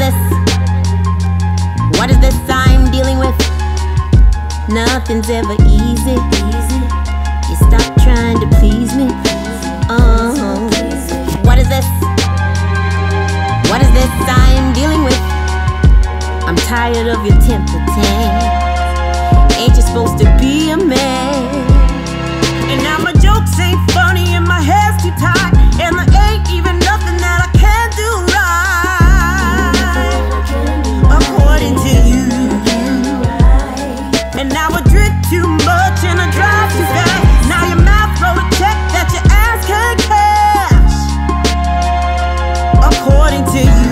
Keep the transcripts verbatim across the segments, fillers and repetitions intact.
this? What is this I'm dealing with? Nothing's ever easy. You stop trying to please me. Uh-huh. What is this? What is this I'm dealing with? I'm tired of your temper tantrum. Ain't you supposed to be a man? And now my jokes ain't funny and my hair's too tight, and there ain't even nothing that I can do right, according to you. And now I drink too much and I drive too fast. Now your mouth wrote a check that your ass can't cash, according to you.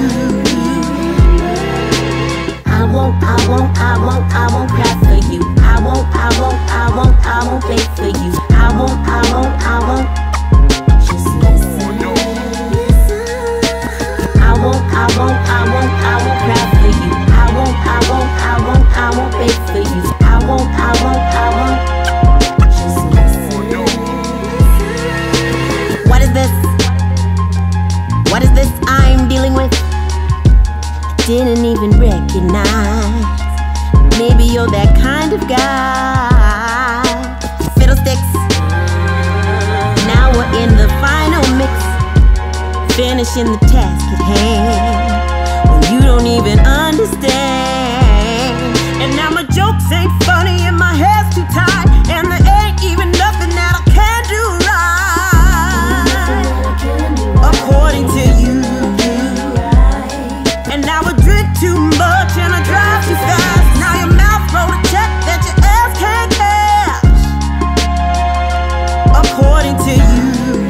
I won't, I won't, I won't, I won't cry for you. I won't, I won't, I won't, I won't beg for you. I won't, I won't, I won't. Just listen, listen. I won't, I won't, I won't, I won't cry for you. I won't, I won't, I won't, I won't beg for you. I won't, I won't, I won't. Just listen, listen. What is this? What is this I'm dealing with? Didn't even recognize. Maybe you're that kind of guy. Fiddlesticks. Now we're in the final mix, finishing the task at hand, when you don't even understand. And now my jokes ain't funny and my hair's too tight, and there ain't even nothing that I can do right, according to you. And now I drink too much and I drive too fast. Now your mouth wrote a check that your ass can't cash, according to you.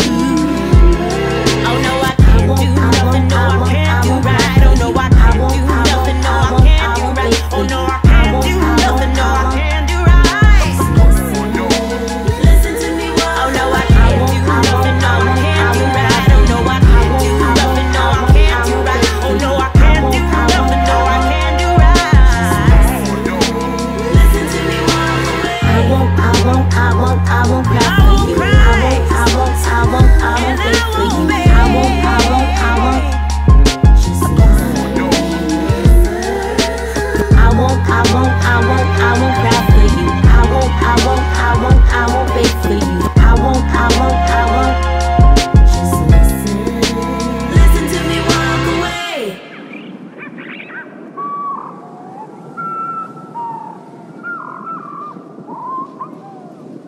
Oh no, I can't do nothing. No, I can't do right. Oh no, I can't do nothing. No, I can't do right. Oh no, I can't do nothing. No, I can't do right. Listen to me. Oh no, I can't do nothing. No, I can't do right. Oh no, I can't do nothing. No, I can't do right. Oh no, I can't do nothing. No, I can't do right. Listen to me. I won't, I won't, I won't, I won't cry for you. I won't, I won't, I won't beg for you. I won't, I won't, I won't. Just listen. I won't, I won't, I won't, I won't cry for you. I won't, I won't, I won't, I won't beg for you.